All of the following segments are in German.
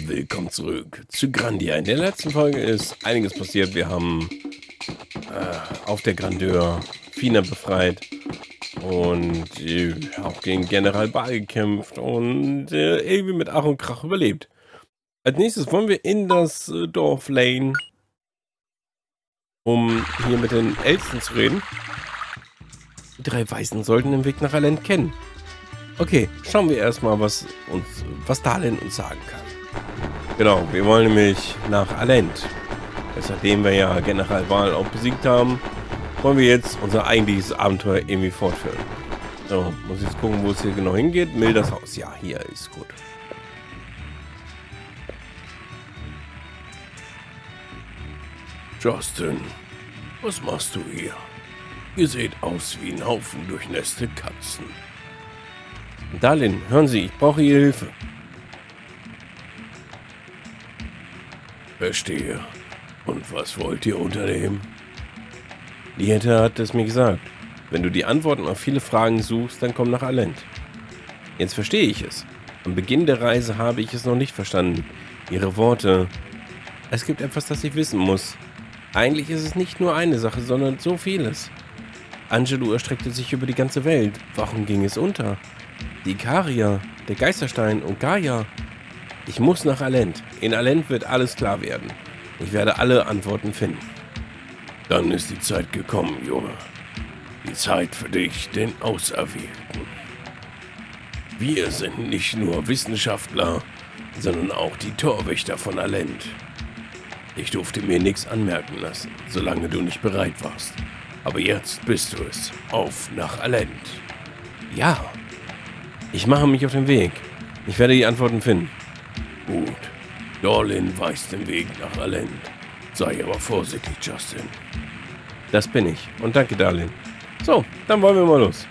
Willkommen zurück zu Grandia. In der letzten Folge ist einiges passiert. Wir haben auf der Grandeur Fina befreit und auch gegen General Baal gekämpft und irgendwie mit Ach und Krach überlebt. Als nächstes wollen wir in das Dorf Lane, um hier mit den Ältesten zu reden. Die drei Weisen sollten den Weg nach Alent kennen. Okay, schauen wir erstmal, was Dalin uns sagen kann. Genau, wir wollen nämlich nach Alent. Nachdem wir ja General Baal auch besiegt haben, wollen wir jetzt unser eigentliches Abenteuer irgendwie fortführen. So, muss jetzt gucken, wo es hier genau hingeht. Mildas Haus. Ja, hier ist gut. Justin, was machst du hier? Ihr seht aus wie ein Haufen durchnässte Katzen. Dalin, hören Sie, ich brauche Ihre Hilfe. Verstehe. Und was wollt ihr unternehmen? Lieta hat es mir gesagt. Wenn du die Antworten auf viele Fragen suchst, dann komm nach Alent. Jetzt verstehe ich es. Am Beginn der Reise habe ich es noch nicht verstanden. Ihre Worte. Es gibt etwas, das ich wissen muss. Eigentlich ist es nicht nur eine Sache, sondern so vieles. Angelo erstreckte sich über die ganze Welt. Warum ging es unter? Die Ikaria, der Geisterstein und Gaia. Ich muss nach Alent. In Alent wird alles klar werden. Ich werde alle Antworten finden. Dann ist die Zeit gekommen, Junge. Die Zeit für dich, den Auserwählten. Wir sind nicht nur Wissenschaftler, sondern auch die Torwächter von Alent. Ich durfte mir nichts anmerken lassen, solange du nicht bereit warst. Aber jetzt bist du es. Auf nach Alent. Ja. Ich mache mich auf den Weg. Ich werde die Antworten finden. Gut. Dorlin weist den Weg nach Alent. Sei aber vorsichtig, Justin. Das bin ich. Und danke, Darlin. So, dann wollen wir mal los.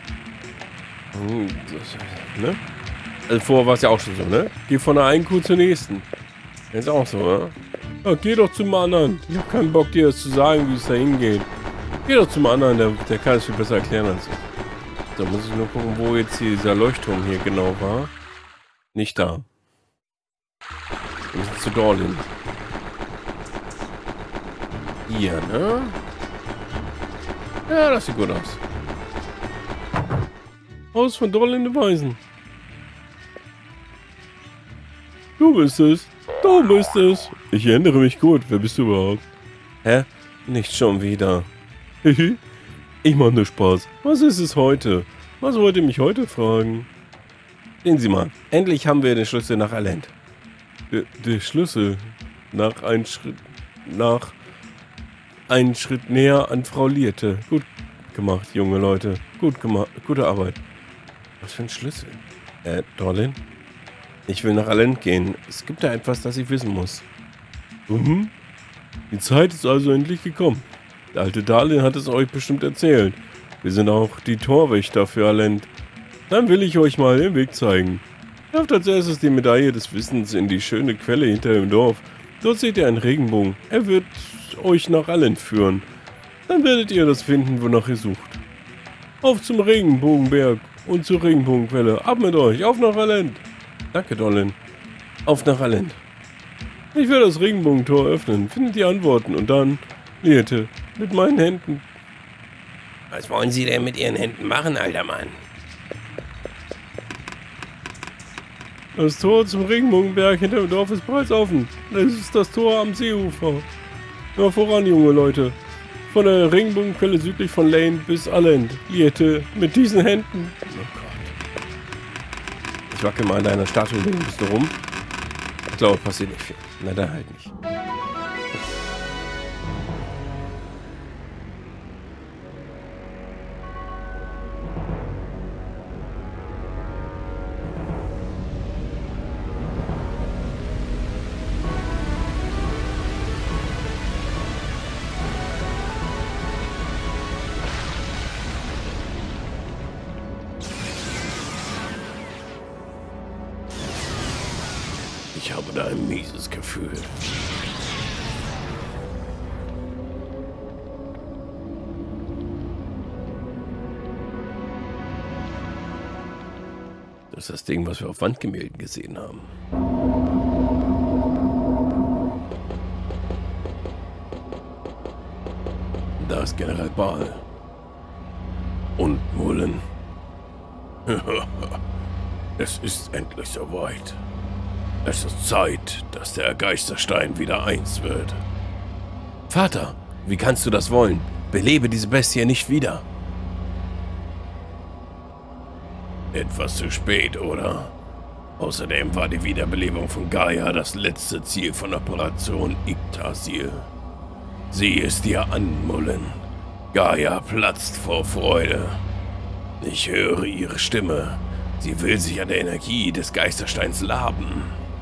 Ne? Also vorher war es ja auch schon so, ne? Geh von der einen Kuh zur nächsten. Ist auch so, ne? Ja, geh doch zum anderen. Ich habe keinen Bock, dir das zu sagen, wie es da hingeht. Geh doch zum anderen, der kann es viel besser erklären als ich. So, muss ich nur gucken, wo jetzt dieser Leuchtturm hier genau war. Nicht da. Wir müssen zu Dorlin. Hier, ne? Ja, das sieht gut aus. Haus von Dorlin de Weisen. Du bist es. Du bist es. Ich erinnere mich gut. Wer bist du überhaupt? Hä? Nicht schon wieder. Ich mache nur Spaß. Was ist es heute? Was wollt ihr mich heute fragen? Sehen Sie mal. Endlich haben wir den Schlüssel nach Alent. Der Schlüssel nach einen Schritt näher an Frau Liete. Gut gemacht, junge Leute. Gut gemacht. Gute Arbeit. Was für ein Schlüssel? Dorlin? Ich will nach Alent gehen. Es gibt da etwas, das ich wissen muss. Mhm. Die Zeit ist also endlich gekommen. Der alte Darlin hat es euch bestimmt erzählt. Wir sind auch die Torwächter für Alent. Dann will ich euch mal den Weg zeigen. Werft als erstes die Medaille des Wissens in die schöne Quelle hinter dem Dorf. Dort seht ihr einen Regenbogen. Er wird euch nach Alent führen. Dann werdet ihr das finden, wonach ihr sucht. Auf zum Regenbogenberg und zur Regenbogenquelle. Ab mit euch, auf nach Alent. Danke, Dorlin. Auf nach Alent. Ich werde das Regenbogentor öffnen. Findet die Antworten und dann, Liete, mit meinen Händen. Was wollen Sie denn mit Ihren Händen machen, alter Mann? Das Tor zum Regenbogenberg hinter dem Dorf ist bereits offen. Das ist das Tor am Seeufer. Immer voran, junge Leute. Von der Regenbogenquelle südlich von Lane bis Alent. Liete, mit diesen Händen. Oh Gott. Ich wackel mal an deiner Statue ein bisschen rum. Ich glaube, passiert nicht viel. Na, dann halt nicht. Ich habe da ein mieses Gefühl. Das ist das Ding, was wir auf Wandgemälden gesehen haben. Da ist General Baal. Und Mullen. Es ist endlich soweit. Es ist Zeit, dass der Geisterstein wieder eins wird. Vater, wie kannst du das wollen? Belebe diese Bestie nicht wieder. Etwas zu spät, oder? Außerdem war die Wiederbelebung von Gaia das letzte Ziel von Operation Yggdrasil. Sieh es dir an, Mullen. Gaia platzt vor Freude. Ich höre ihre Stimme. Sie will sich an der Energie des Geistersteins laben.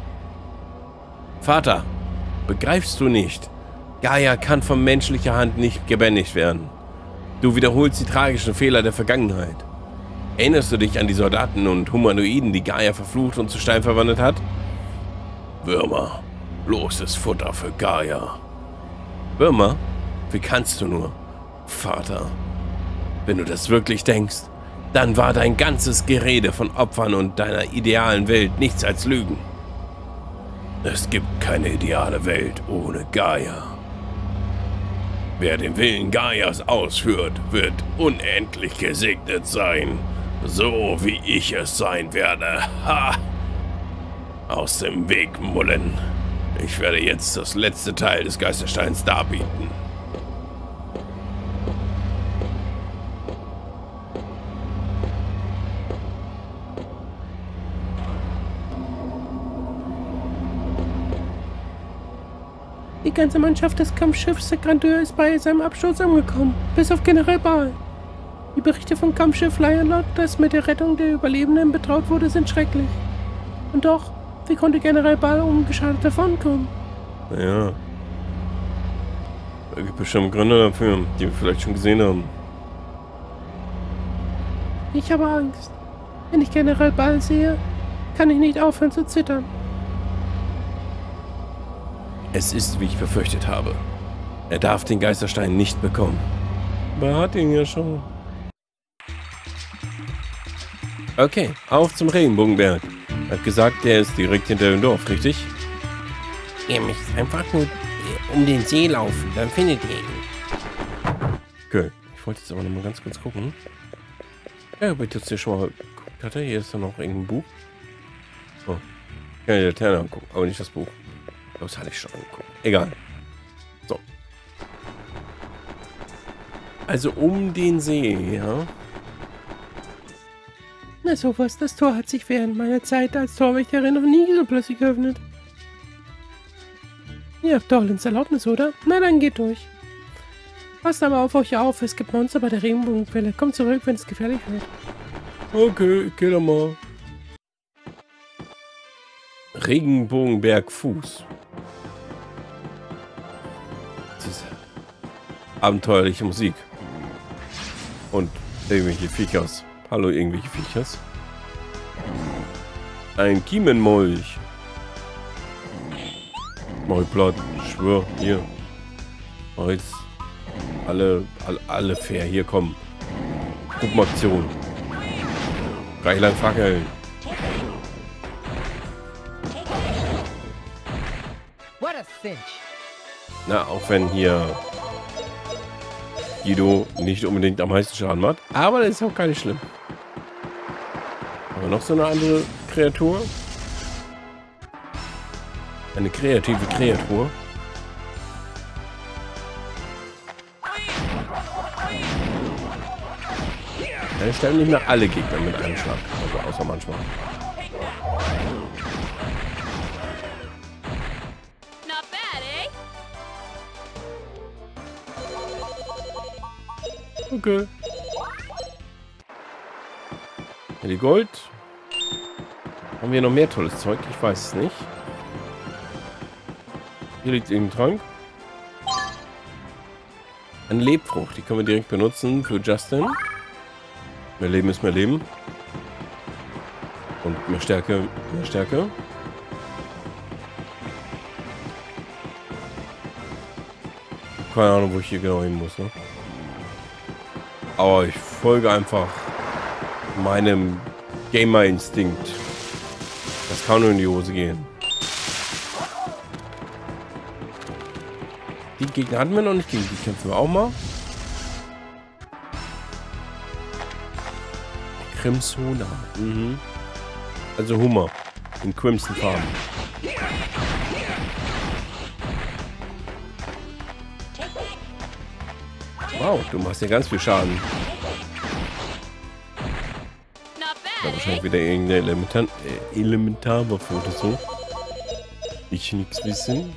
Vater, begreifst du nicht? Gaia kann von menschlicher Hand nicht gebändigt werden. Du wiederholst die tragischen Fehler der Vergangenheit. Erinnerst du dich an die Soldaten und Humanoiden, die Gaia verflucht und zu Stein verwandelt hat? Würmer, bloßes Futter für Gaia. Würmer? Wie kannst du nur? Vater, wenn du das wirklich denkst, dann war dein ganzes Gerede von Opfern und deiner idealen Welt nichts als Lügen. Es gibt keine ideale Welt ohne Gaia. Wer den Willen Gaias ausführt, wird unendlich gesegnet sein. So wie ich es sein werde. Ha! Aus dem Weg, Mullen. Ich werde jetzt das letzte Teil des Geistersteins darbieten. Die ganze Mannschaft des Kampfschiffs der Grandeur ist bei seinem Absturz umgekommen, bis auf General Baal. Die Berichte vom Kampfschiff Lionlord, das mit der Rettung der Überlebenden betraut wurde, sind schrecklich. Und doch, wie konnte General Baal ungeschadet davonkommen? Naja. Da gibt es bestimmt Gründe dafür, die wir vielleicht schon gesehen haben. Ich habe Angst. Wenn ich General Baal sehe, kann ich nicht aufhören zu zittern. Es ist, wie ich befürchtet habe. Er darf den Geisterstein nicht bekommen. Aber er hat ihn ja schon. Okay, auf zum Regenbogenberg. Er hat gesagt, der ist direkt hinter dem Dorf, richtig? Ihr müsst einfach nur um den See laufen, dann findet ihr ihn. Okay, ich wollte jetzt aber noch mal ganz kurz gucken. Ja, ob ich jetzt hier schon mal geguckt hatte. Hier ist dann noch irgendein Buch. Oh, ich kann die Laterne angucken, aber nicht das Buch. Das hatte ich schon angeguckt. Egal. So. Also um den See, ja. Na sowas, das Tor hat sich während meiner Zeit als Torwächterin noch nie so plötzlich geöffnet. Ihr habt Dorlins Erlaubnis, oder? Na dann geht durch. Passt aber auf euch auf, es gibt Monster bei der Regenbogenquelle. Kommt zurück, wenn es gefährlich wird. Okay, ich geh doch mal. Regenbogenberg Fuß. Diese abenteuerliche Musik. Und irgendwelche Viechers. Hallo, irgendwelche Viechers. Ein Kiemenmolch. Mach ich platt. Ich schwör, hier. Mach jetzt alle fair. Hier, kommen. Gruppenaktion. Gleich lang fackeln. Na, auch wenn hier Guido nicht unbedingt am meisten Schaden macht. Aber das ist auch gar nicht schlimm. Aber noch so eine andere Kreatur. Eine kreative Kreatur. Dann sterben nicht mehr alle Gegner mit einem Schlag. Also außer manchmal. Okay. Die Gold. Haben wir noch mehr tolles Zeug? Ich weiß es nicht. Hier liegt irgendein Trank. Eine Lebfrucht. Die können wir direkt benutzen für Justin. Mehr Leben ist mehr Leben. Und mehr Stärke, mehr Stärke. Keine Ahnung, wo ich hier genau hin muss, ne? Aber ich folge einfach meinem Gamer-Instinkt. Das kann nur in die Hose gehen. Die Gegner hatten wir noch nicht, gegen die kämpfen wir auch mal. Crimsona. Mhm. Also Hummer. In Crimson Farben. Wow, du machst ja ganz viel Schaden. Da wahrscheinlich wieder irgendeine Elementarwaffe oder so. Ich nichts wissen.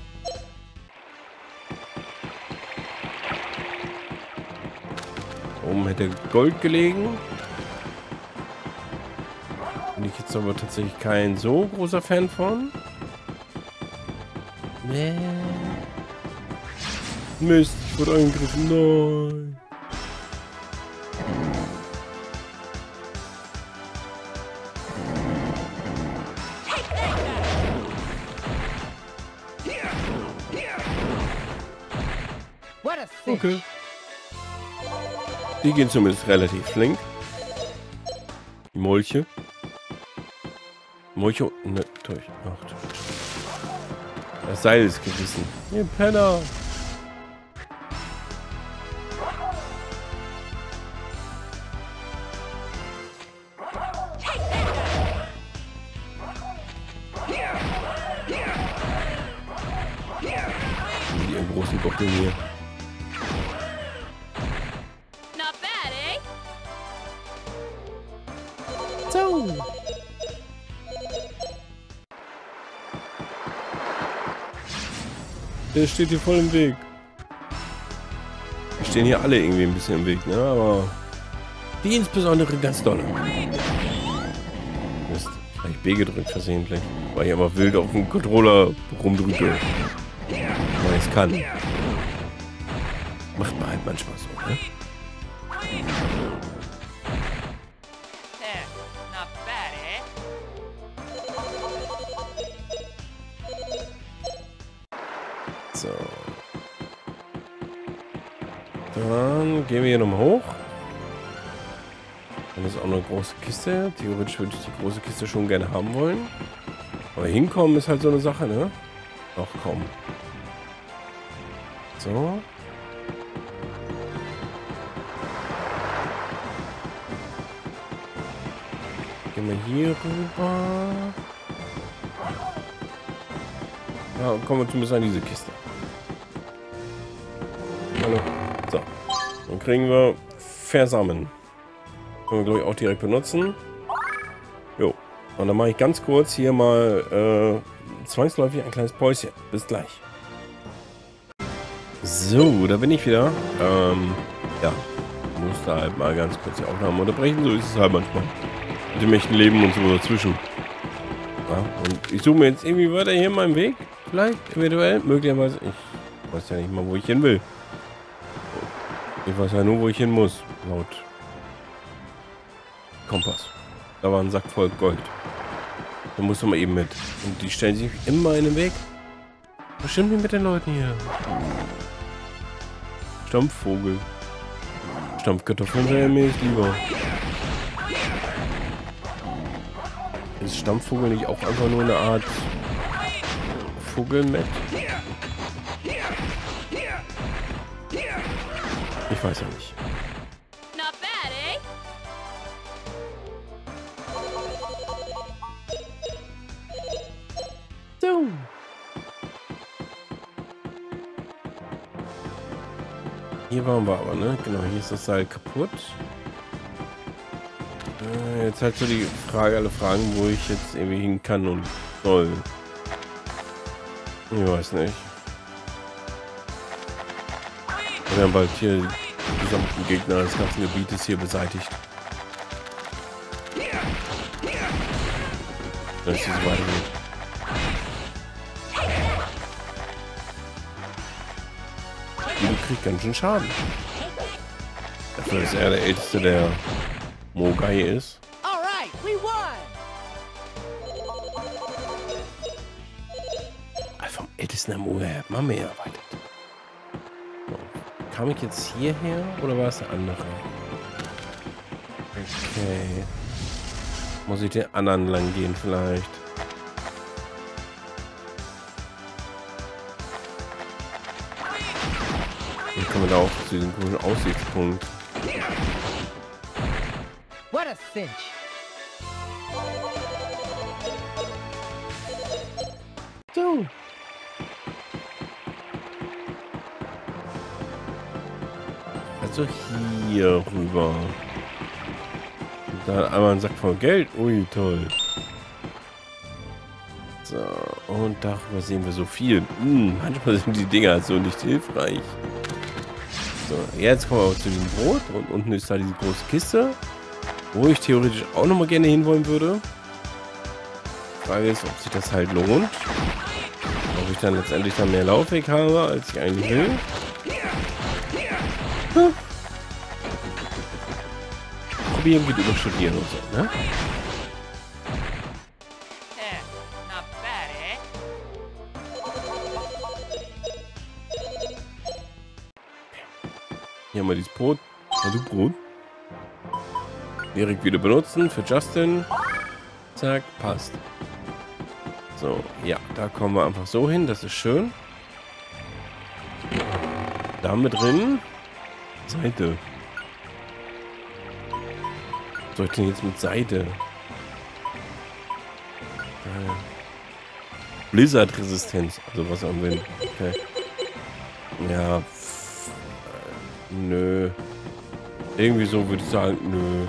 Oben hätte Gold gelegen. Bin ich jetzt aber tatsächlich kein so großer Fan von. Nee. Mist, ich wurde angegriffen. Nein. Okay. Die gehen zumindest relativ flink. Die Molche. Molche. Ne, durch. Ach du. Das Seil ist gerissen. Ihr Penner. Die großen Gockeln hier. So. Der steht hier voll im Weg. Wir stehen hier alle irgendwie ein bisschen im Weg, ne? Aber die insbesondere ganz doll. Mist, vielleicht B gedrückt versehentlich, weil ich aber wild auf dem Controller rumdrücke. Weil ich es kann. Macht man halt manchmal so, ne? So. Dann gehen wir hier nochmal hoch. Dann ist auch eine große Kiste. Theoretisch würde ich die große Kiste schon gerne haben wollen. Aber hinkommen ist halt so eine Sache, ne? Ach komm. So. Gehen wir hier rüber. Ja, und kommen wir zumindest an diese Kiste. Hallo. So. Dann kriegen wir Versammeln. Können wir, glaube ich, auch direkt benutzen. Jo. Und dann mache ich ganz kurz hier mal zwangsläufig ein kleines Päuschen. Bis gleich. So, da bin ich wieder. Ja. Musste halt mal ganz kurz die Aufnahme unterbrechen. So ist es halt manchmal. Mit dem echten Leben und so dazwischen. Ja, und ich suche mir jetzt irgendwie weiter hier meinen Weg. Vielleicht, eventuell, möglicherweise. Ich weiß ja nicht mal, wo ich hin will. Ich weiß ja nur, wo ich hin muss. Laut Kompass. Da war ein Sack voll Gold. Da muss man eben mit. Und die stellen sich immer in den Weg. Was stimmt denn mit den Leuten hier? Stampfvogel. Stampfkartoffeln wäre mir nicht lieber. Ist Stampfvogel nicht auch einfach nur eine Art Vogelmett? Ich weiß ja nicht. So. Hier waren wir aber, ne? Genau, hier ist das Seil kaputt. Jetzt halt so die Frage, alle Fragen, wo ich jetzt irgendwie hin kann und soll. Ich weiß nicht. Wir haben bald hier die gesamten Gegner des ganzen Gebietes hier beseitigt. Dass es so weitergeht. Die kriegt ganz schön Schaden. Dafür ist er der älteste der Mogai ist. Vom ältesten der Mogai hat man mehr erwartet. So. Kam ich jetzt hierher oder war es der andere? Okay. Muss ich den anderen lang gehen vielleicht? Dann kommen wir da auch zu diesem komischen Aussichtspunkt. What a cinch! So. Also hier rüber. Da einmal ein Sack voll Geld. Ui, toll. So, und darüber sehen wir so viel. Manchmal sind die Dinger so nicht hilfreich. So, jetzt kommen wir aber zu dem Brot. Und unten ist da diese große Kiste, wo ich theoretisch auch noch mal gerne hinwollen würde. Die Frage ist, ob sich das halt lohnt. Ob ich dann letztendlich dann mehr Laufweg habe, als ich eigentlich will. Hm. Probieren geht über Studieren und so, ne? Hier haben wir dieses Brot. Also Brot. Direkt wieder benutzen für Justin. Zack, passt. So, ja, da kommen wir einfach so hin. Das ist schön. Da mit drin. Seite. Was soll ich denn jetzt mit Seite? Blizzard-Resistenz. Also was am Wind. Okay. Ja. Nö. Irgendwie so würde ich sagen, nö.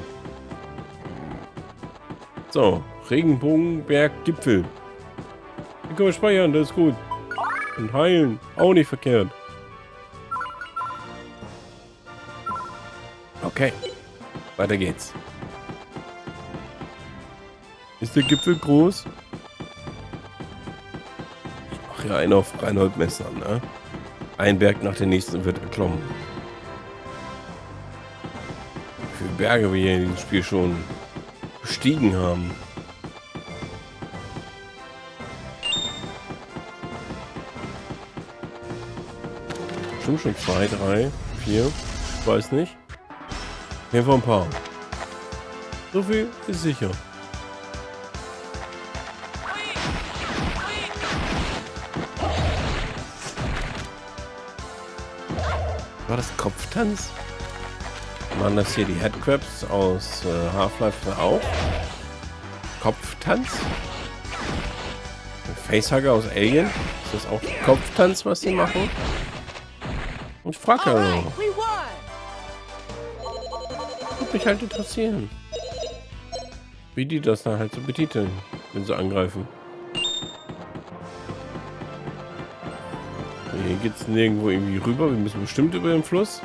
So, Regenbogenberg Gipfel. Hier können wir speichern, das ist gut. Und heilen, auch nicht verkehrt. Okay, weiter geht's. Ist der Gipfel groß? Ich mache ja einen auf Reinhold Messer, ne? Ein Berg nach dem nächsten wird erklommen. Wie viele Berge wir hier in diesem Spiel schon bestiegen haben. Bestimmt schon 2, 3, 4. Ich weiß nicht. Auf jeden Fall ein paar. So viel ist sicher. War das Kopftanz? Waren das hier die Headcrabs aus Half-Life auch? Kopftanz? Facehugger aus Alien? Ist das auch Kopftanz, was sie machen? Und ich frage ja noch. Würde mich halt interessieren. Wie die das dann halt so betiteln, wenn sie angreifen. Hier geht es nirgendwo irgendwie rüber. Wir müssen bestimmt über den Fluss.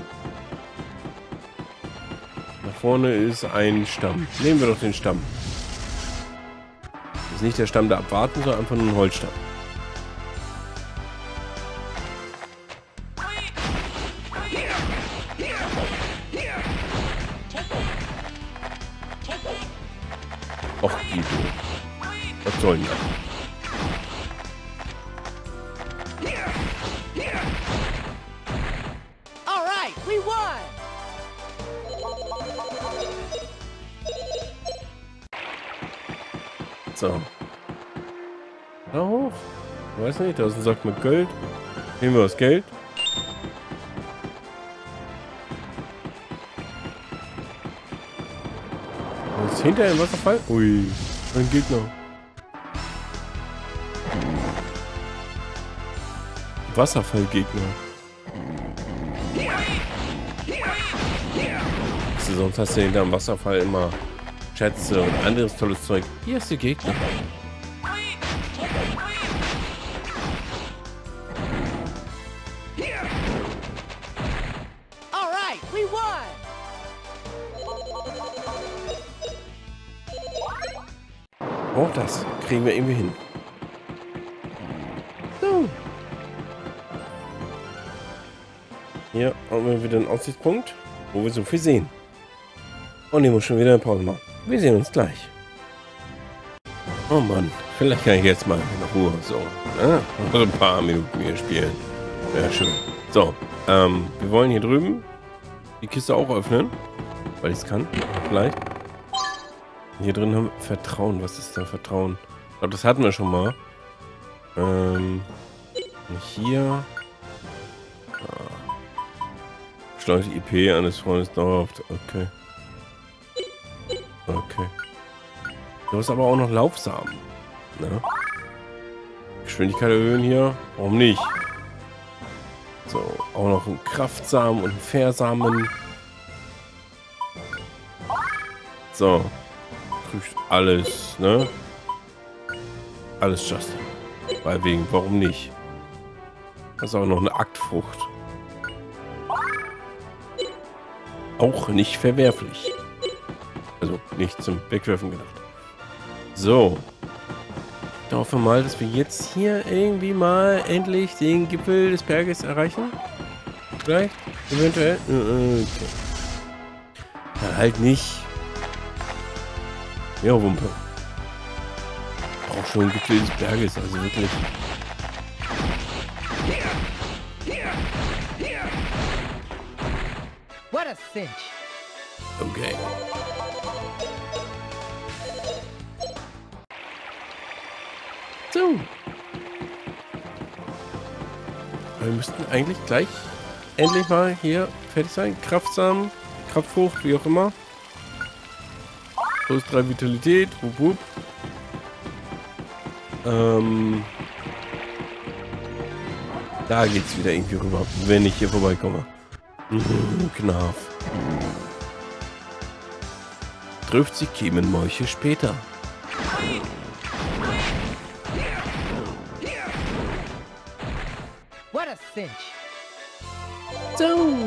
Da vorne ist ein Stamm. Nehmen wir doch den Stamm. Das ist nicht der Stamm der Abwarten, sondern einfach nur ein Holzstamm. Och, Guido. Was soll denn das? So. Da hoch. Ich weiß nicht, da ist ein Sack mit Geld. Nehmen wir das Geld. Und ist hinter dem Wasserfall? Ui, ein Gegner. Wasserfallgegner. Sonst hast du hinter dem Wasserfall immer Schätze und anderes tolles Zeug. Hier ist der Gegner. Oh, das kriegen wir irgendwie hin. So. Hier haben wir wieder einen Aussichtspunkt, wo wir so viel sehen. Und ich muss schon wieder eine Pause machen. Wir sehen uns gleich. Oh Mann, vielleicht kann ich jetzt mal in Ruhe so ein paar Minuten hier spielen. Ja, schön. So, wir wollen hier drüben die Kiste auch öffnen, weil ich es kann. Vielleicht. Hier drin haben wir Vertrauen. Was ist da Vertrauen? Ich glaube, das hatten wir schon mal. Hier. Beschleunigt IP eines Freundes dauerhaft. Okay. Okay. Du hast aber auch noch Laufsamen. Ne? Geschwindigkeit erhöhen hier. Warum nicht? So, auch noch ein Kraftsamen und ein Fährsamen. So. Prüft alles, ne? Alles Justin. Weil wegen, warum nicht? Das ist auch noch eine Aktfrucht. Auch nicht verwerflich. Also nicht zum Wegwerfen gedacht. So. Ich hoffe mal, dass wir jetzt hier irgendwie mal endlich den Gipfel des Berges erreichen. Vielleicht? Eventuell? Okay. Ja, halt nicht. Ja, Wumpe. Auch schon ein Gipfel des Berges, also wirklich. What a cinch. Okay. So. Wir müssten eigentlich gleich endlich mal hier fertig sein. Kraftsamen, Kraftfrucht, wie auch immer. Plus 3 Vitalität. Wup, wup. Da geht's wieder irgendwie rüber, wenn ich hier vorbeikomme. Knarf. Trifft sich Kiemenmolche später. What a cinch. So.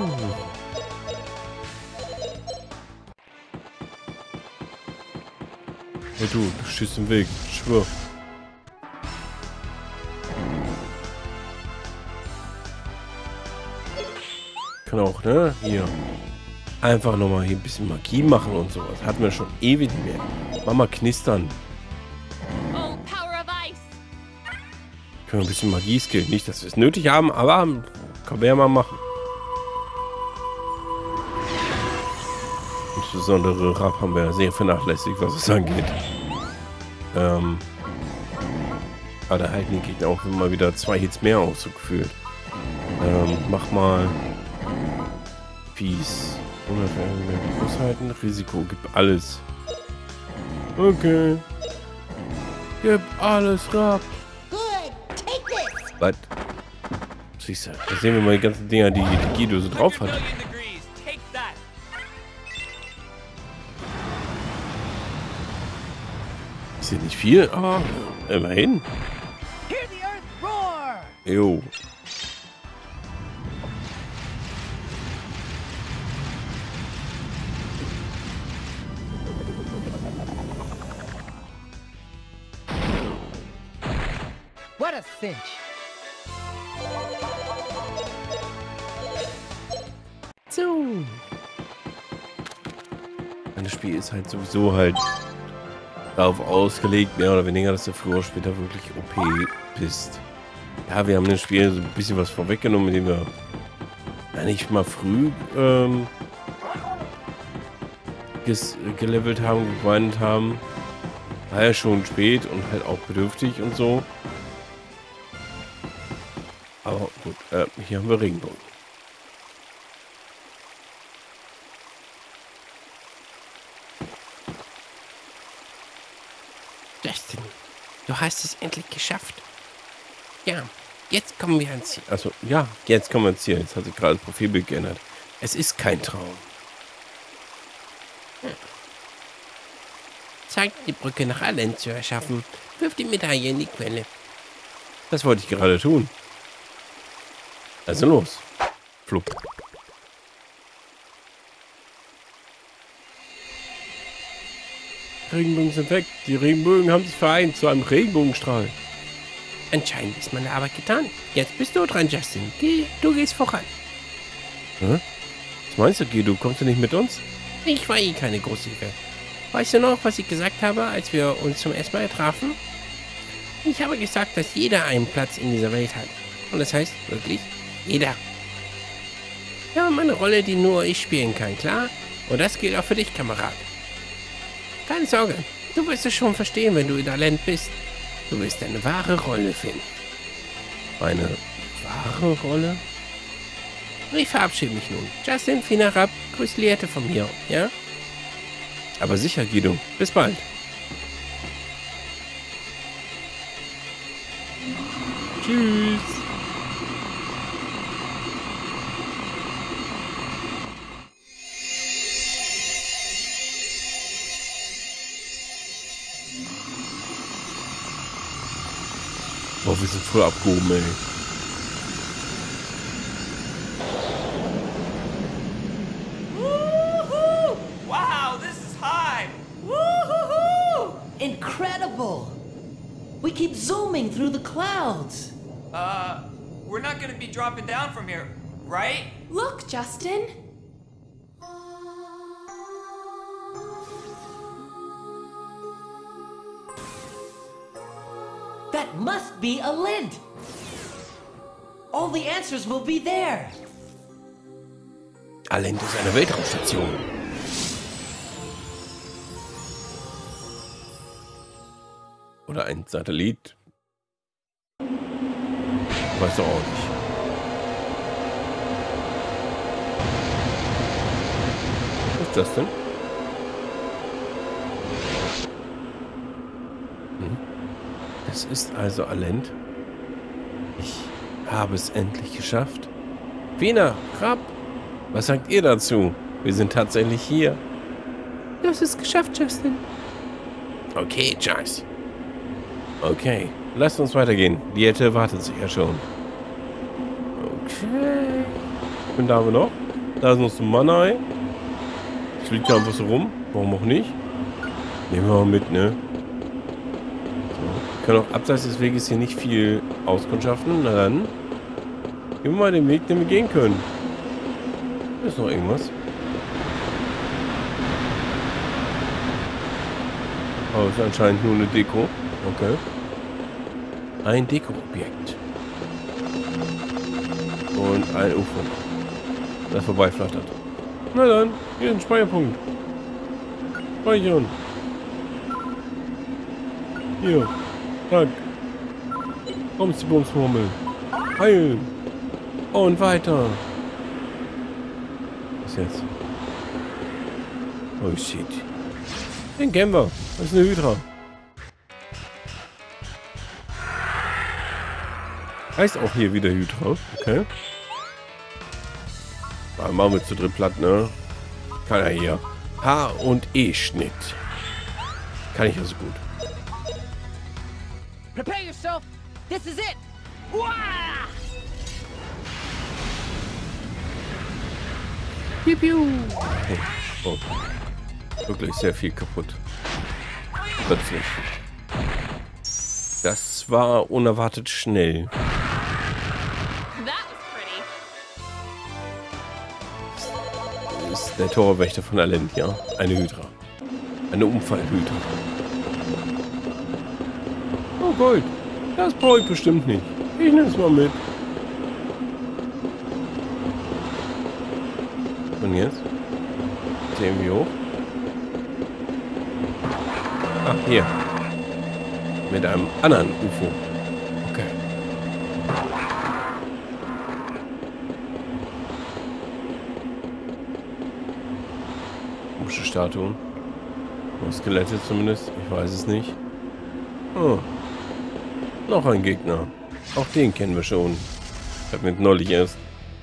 Hey du stehst im Weg, ich schwör. Kann auch, ne? Hier. Einfach nochmal hier ein bisschen Magie machen und sowas. Hatten wir schon ewig nicht mehr. Mama knistern. Oh, power of ice. Können wir ein bisschen Magie skillen. Nicht, dass wir es nötig haben, aber können wir ja mal machen. Insbesondere Rapp haben wir ja sehr vernachlässigt, was es angeht. Aber da halten die Gegner auch immer wieder 2 Hits mehr aus, so gefühlt. Mach mal Peace. Aushalten, Risiko, gib alles. Okay. Gib alles, Rapp. Good. Take this. Was? Siehst du, da sehen wir mal die ganzen Dinger, die Guido so drauf hat. Ist ja nicht viel, aber immerhin. Hear the earth roar. Jo. What a cinch. So. Das Spiel ist halt sowieso halt darauf ausgelegt, mehr oder weniger, dass du früher oder später wirklich OP bist. Ja, wir haben dem Spiel so ein bisschen was vorweggenommen, indem wir nicht mal früh gelevelt haben, gegrindet haben. War ja schon spät und halt auch bedürftig und so. Aber gut, hier haben wir Regenbogen. Justin, du hast es endlich geschafft. Ja, jetzt kommen wir ans Ziel. Also ja, jetzt kommen wir ins Ziel. Jetzt hat sich gerade das Profilbild geändert. Es ist kein Traum. Zeigt die Brücke nach Allen zu erschaffen. Wirft die Medaille in die Quelle. Das wollte ich gerade tun. Also los. Flupp. Regenbögen sind weg. Die Regenbögen haben sich vereint zu einem Regenbogenstrahl. Anscheinend ist meine Arbeit getan. Jetzt bist du dran, Justin. Geh, du gehst voran. Hä? Was meinst du, Guido? Kommst du nicht mit uns? Ich war eh keine große Hilfe. Weißt du noch, was ich gesagt habe, als wir uns zum ersten Mal trafen? Ich habe gesagt, dass jeder einen Platz in dieser Welt hat. Und das heißt wirklich jeder. Ja, meine Rolle, die nur ich spielen kann, klar? Und das gilt auch für dich, Kamerad. Keine Sorge, du wirst es schon verstehen, wenn du in Talent bist. Du wirst deine wahre Rolle finden. Eine wahre Rolle? Ich verabschiede mich nun. Justin, Fina, Rapp, grüß Liette von mir, ja? Aber sicher, Guido. Bis bald. Tschüss. Boah, wir sind voll abgehoben, ey. Woohoo! Wow, this is high! Woohoo! Incredible! We keep zooming through the clouds. We're not gonna be dropping down from here, right? Look, Justin. That must be a lint. All the answers will be there. Alent ist eine Weltraumstation. Oder ein Satellit. Weiß doch auch nicht. Was ist das denn? Das ist also Alent. Ich habe es endlich geschafft. Fina, Rapp, was sagt ihr dazu? Wir sind tatsächlich hier. Du hast es geschafft, Justin. Okay, Joyce. Okay, lasst uns weitergehen. Die Ette wartet sich ja schon. Okay. Und da haben wir noch. Da ist noch so ein Manai. Das liegt da einfach so rum. Warum auch nicht? Nehmen wir mal mit, ne? So. Wir können auch abseits des Weges hier nicht viel auskundschaften. Na dann. Gehen wir mal den Weg, den wir gehen können. Da ist noch irgendwas. Oh, ist anscheinend nur eine Deko. Okay. Ein Deko-Objekt. Und ein UFO, das vorbeiflattert. Na dann, hier ist ein Speicherpunkt. Speichern. Hier. Zack. Kommst die Bumsmurmel. Heilen. Und weiter. Was jetzt? Oh shit. Den kennen wir. Das ist eine Hydra. Heißt auch hier wieder Hydra. Okay. Machen wir zu dritt platt, ne? Kann er hier. H- und E-Schnitt. Kann ich also gut. Prepare yourself. This is it. Wah! Piu, piu. Hey. Oh. Wirklich sehr viel kaputt. Plötzlich. Das war unerwartet schnell. That was pretty. Das ist der Torwächter von Alent, ja? Eine Hydra. Eine Unfallhydra. Oh Gold. Das brauche ich bestimmt nicht. Ich nehme es mal mit. Und jetzt? Sehen wir hoch. Ah, hier. Mit einem anderen UFO. Okay. Komische Statuen. Skelette zumindest. Ich weiß es nicht. Oh. Noch ein Gegner. Auch den kennen wir schon. Ich habe mit neulich erst.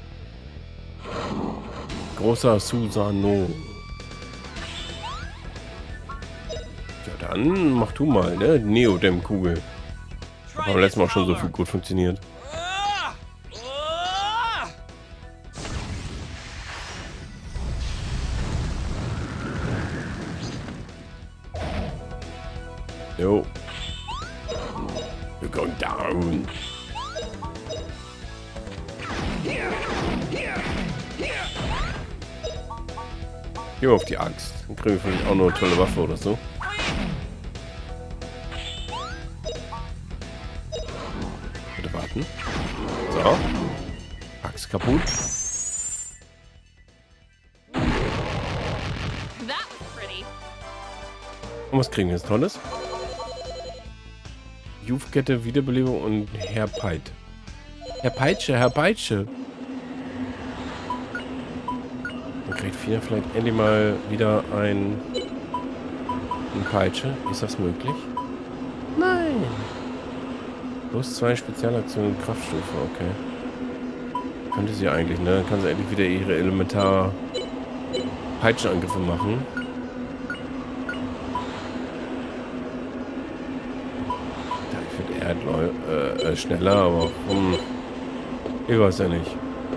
Großer Susano. Ja, dann mach du mal, ne? Neodem-Kugel. Hat beim letzten Mal schon so viel gut funktioniert. Jo. We're going down. Hier auf die Axt. Dann kriegen wir vielleicht auch noch eine tolle Waffe oder so. Bitte warten. So. Axt kaputt. That was pretty. Und was kriegen wir jetzt Tolles? Youth-Kette, Wiederbelebung und Herr Peit. Herr Peitsche, Herr Peitsche. Dann kriegt Fina vielleicht endlich mal wieder ein Peitsche. Ist das möglich? Nein. Plus 2 Spezialaktionen Kraftstufe, okay. Könnte sie eigentlich, ne? Dann kann sie endlich wieder ihre elementar Peitschenangriffe machen. Ich finde er schneller, aber ich weiß ja nicht.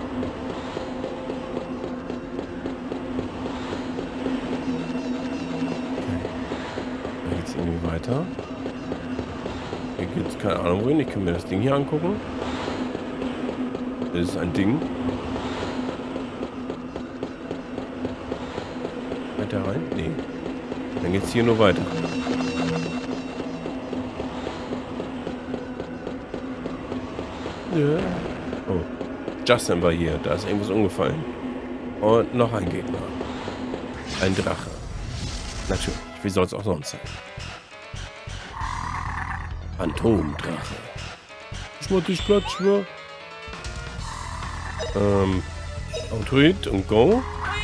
Okay. Da geht's irgendwie weiter. Hier geht's keine Ahnung wohin. Ich kann mir das Ding hier angucken. Das ist ein Ding. Weiter rein? Nee. Dann geht's hier nur weiter. Ja. Oh. Justin war hier. Da ist irgendwas umgefallen. Und noch ein Gegner. Ein Drache. Natürlich. Wie soll es auch sonst sein? Phantomdrache. Schmutzig, schwör. Autorit und Go.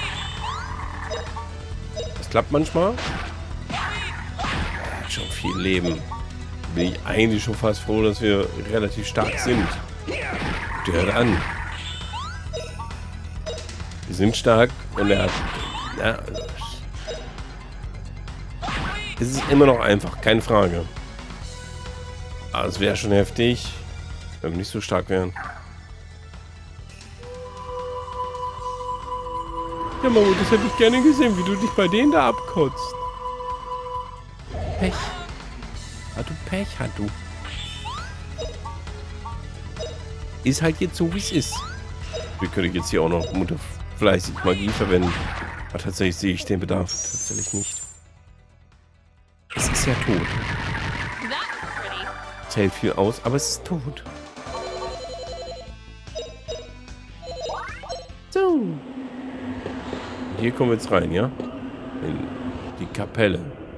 Das klappt manchmal. Er hat schon viel Leben. Bin ich eigentlich schon fast froh, dass wir relativ stark sind. Der an. Wir sind stark und er hat... Ja, es ist immer noch einfach, keine Frage. Aber es wäre schon heftig, wenn wir nicht so stark wären. Ja, Mama, das hätte ich gerne gesehen, wie du dich bei denen da abkotzt. Pech. Hat du Pech, hat du. Ist halt jetzt so, wie es ist. Wir können jetzt hier auch noch fleißig Magie verwenden. Aber tatsächlich sehe ich den Bedarf tatsächlich nicht. Es ist ja tot. Es hält viel aus, aber es ist tot. So. Hier kommen wir jetzt rein, ja? In die Kapelle.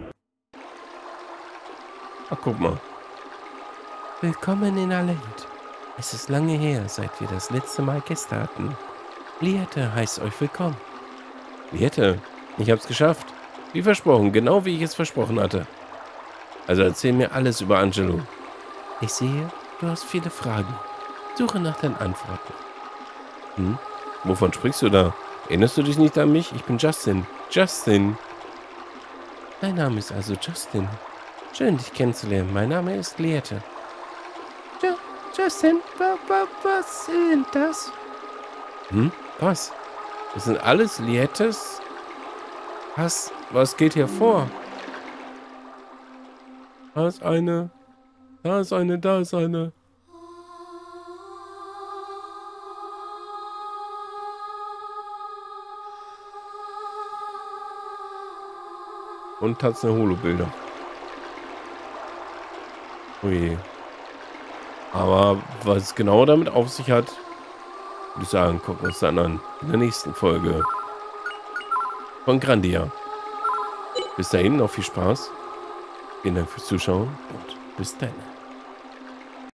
Ach, guck mal. Willkommen in Alent. Es ist lange her, seit wir das letzte Mal Gäste hatten. Liette heißt euch willkommen. Liette, ich hab's geschafft. Wie versprochen, genau wie ich es versprochen hatte. Also erzähl mir alles über Angelo. Ich sehe, du hast viele Fragen. Suche nach deinen Antworten. Hm? Wovon sprichst du da? Erinnerst du dich nicht an mich? Ich bin Justin. Justin. Dein Name ist also Justin. Schön, dich kennenzulernen. Mein Name ist Liette. Justin, was sind das? Hm? Was? Das sind alles Liettes? Was geht hier vor? Da ist eine. Da ist eine, da ist eine. Und hat's eine Holo-Bilder. Ui. Aber was es genau damit auf sich hat, würde ich sagen, gucken wir uns dann an in der nächsten Folge von Grandia. Bis dahin noch viel Spaß. Vielen Dank fürs Zuschauen und bis dann.